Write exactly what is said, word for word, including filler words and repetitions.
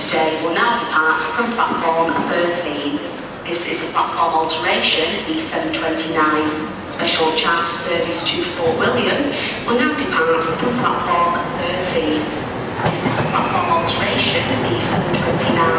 today will now depart from platform thirteen. This is a platform alteration, the seven twenty-nine special charter service to Fort William will now depart from platform thirteen. This is a platform alteration, the seven twenty-nine